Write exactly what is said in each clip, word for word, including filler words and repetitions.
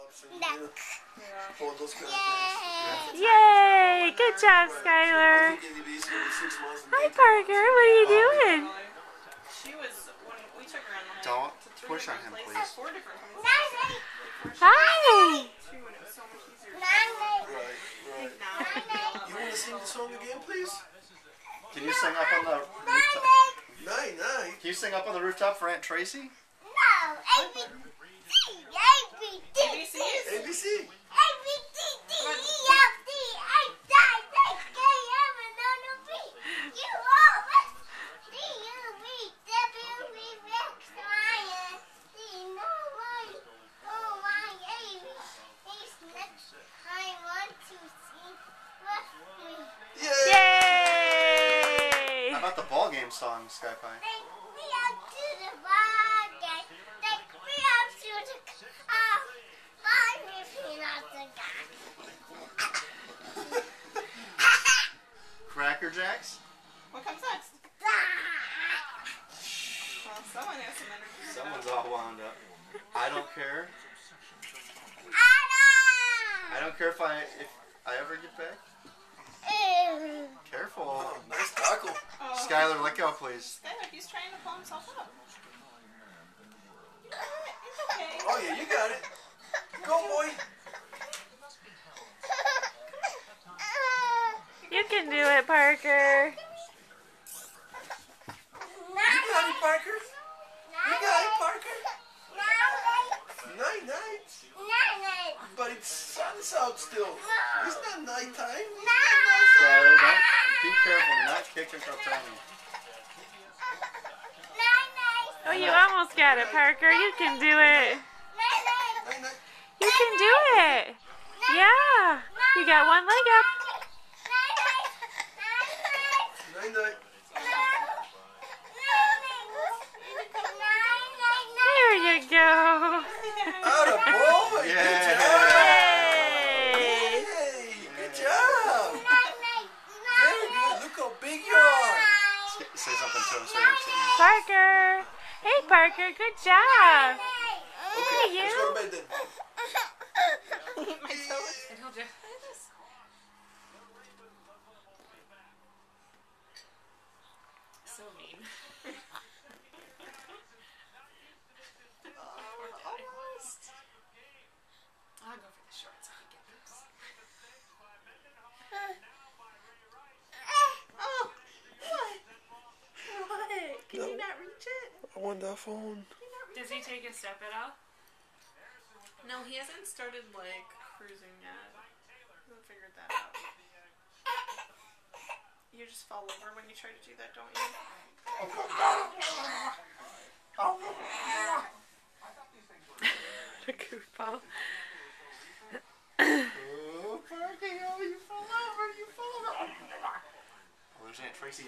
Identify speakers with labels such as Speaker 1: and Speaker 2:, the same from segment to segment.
Speaker 1: Duck.
Speaker 2: Yeah. All those kind of things.
Speaker 1: Yay! Good job, Skylar. Hi, Parker. What are you doing?
Speaker 3: She was when we took her on the
Speaker 4: Don't push on him, please.
Speaker 3: Four different
Speaker 1: Hi.
Speaker 2: Right, right. You want to sing the song again, please?
Speaker 4: Can you sing up on the rooftop?
Speaker 2: Nine, nine.
Speaker 4: Can you sing up on the rooftop for Aunt Tracy?
Speaker 1: No. A B C. A B C.
Speaker 3: A B C.
Speaker 2: A B C.
Speaker 1: A B C D E F G H I J K L M N O P Q R S T U V W X Y and Z. No way. Oh my A B C's next. I want to see with me.
Speaker 2: Yay!
Speaker 1: Yay!
Speaker 4: How about the ball game song, Sky Pie?
Speaker 1: Take me out to the bar, guys. Take me out to the car. Buy me peanuts and
Speaker 4: Cracker Jacks?
Speaker 3: What comes next? Well, someone has some energy.
Speaker 4: Someone's all wound up. I don't care. I don't care if I if I ever get back. Careful.
Speaker 2: Oh, nice tackle.
Speaker 3: Oh.
Speaker 4: Skylar, let go, please.
Speaker 3: Skylar, he's trying to pull himself up. You got it. It's okay.
Speaker 2: Oh, yeah, you got it. Go, boy.
Speaker 1: You can do it, Parker.
Speaker 2: You got it, Parker. You got it, Parker. Night, night. But it's sun's out still. It's not nighttime.
Speaker 4: Skylar, don't be careful. Do not kick and Tommy.
Speaker 1: Oh, you almost got it, Parker. You can do it.
Speaker 2: Night, night.
Speaker 1: You can do it. Yeah. You got one leg up.
Speaker 2: Night, night.
Speaker 1: There you go.
Speaker 2: Attaboy.
Speaker 4: Yeah.
Speaker 2: Good job.
Speaker 1: Yay.
Speaker 2: Hey, good job. Very good. Look how big you are.
Speaker 4: Say, say something to him so he looks at you.
Speaker 1: Parker. Hey, Parker. Good job.
Speaker 2: Okay,
Speaker 1: Hey,
Speaker 2: let's go
Speaker 1: you.
Speaker 2: to bed then.
Speaker 3: My toes. I told you. So mean. Almost. I'll go for the shorts. I can get this. Oh, what? What? Can you not reach it?
Speaker 2: I want that phone.
Speaker 3: Does he take a step at all? No, he hasn't started like cruising yet. He hasn't figured that out. You just fall over when you try to do that, don't you?
Speaker 1: The goofball.
Speaker 4: Oh, Parky, oh, you fell over, you fell over. Oh, there's Aunt Tracy.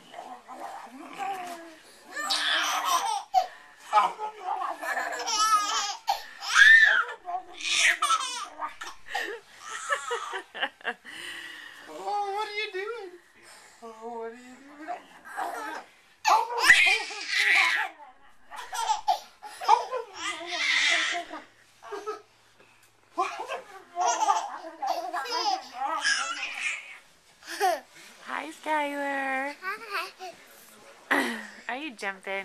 Speaker 4: Oh, what are you doing? Oh, what are you doing?
Speaker 1: Hi, Skylar. Are you jumping?